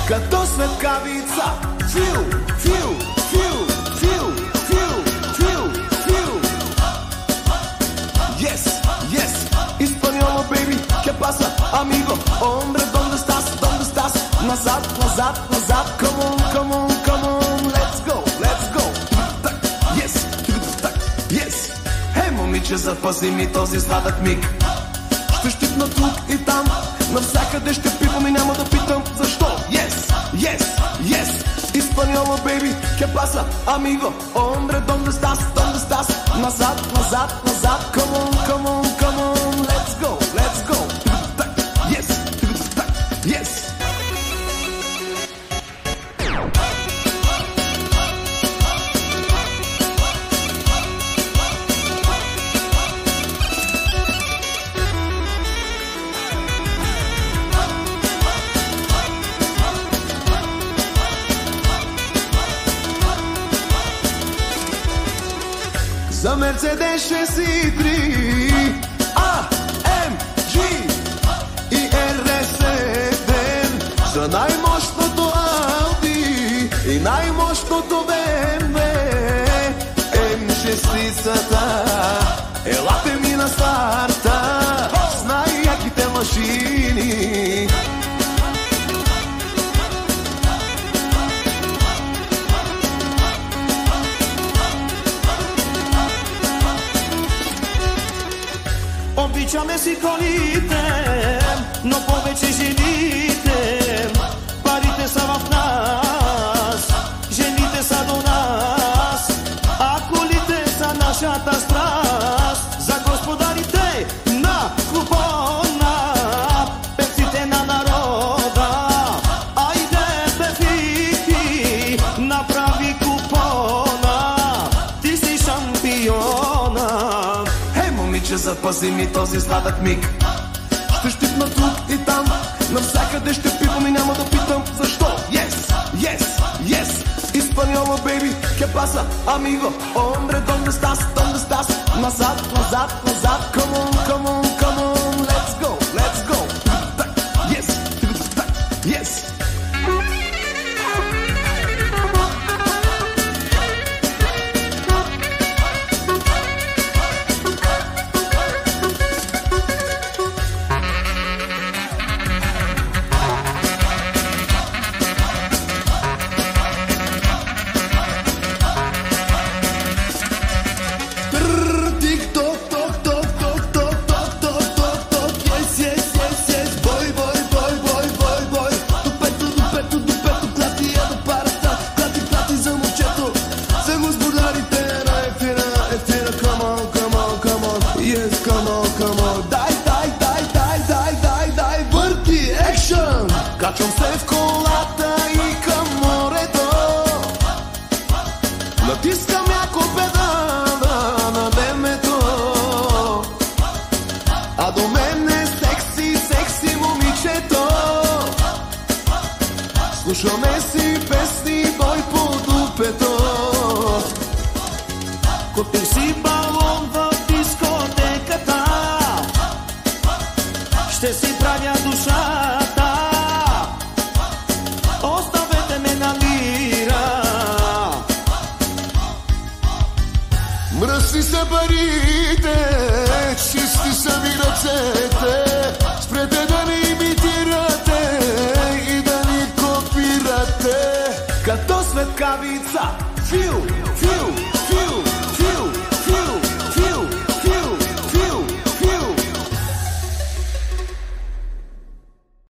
като светкавица. Фил, фил, фил, фил, фил, фил, фил. Yes, yes, Hispaniola, baby, ¿qué pasa, amigo? Hombre, ¿dónde estás? ¿Dónde estás? Назад, назад, назад, come on, come on, come on, let's go, let's go. Yes, yes. Хей, момиче, запази ми този сладък миг. Ще щипна тук и там, навсякъде ще пипам и няма да питам защо. Yes, yes, yes, Hispaniola, baby, ¿qué pasa, amigo? Hombre, ¿dónde estás? ¿Dónde estás? Назад, назад, назад, come on, come on, come on, let's go, let's go. Yes, yes. За Мерцедес 6.3, AMG и RS7, за най-мощното Ауди и най-мощното BMW, М6-цата, елате ми на старта с най-яките машини. Обичаме си колите, но повече жените. Парите са в нас, жените са до нас, а колите са нашата страст. За господарите на купона, певците на народа, айде бе Фики, направи купона, ти си шампиона. Момиче, запази ми този сладък миг. Ще щипна тук и там, навсякъде ще пипам и няма да питам защо. Yes, yes, yes, Hispaniola, baby, ¿qué pasa, amigo? Hombre, ¿dónde estás? ¿Dónde estás? Назад, назад, назад, come on, come on, come on, let's go, let's go. Yes, yes. Качвам се в колата и към морето, натискам яко педала на демето, а до мен е секси, секси момичето. Слушаме си песни, бой по дупето. Купих си балон в дискотеката, ще си правя душата, оставете ме на лира. Мръсни са парите, чисти са ми ръцете, спрете да ни имитирате и да ни копирате. Като светкавица, фил, фил,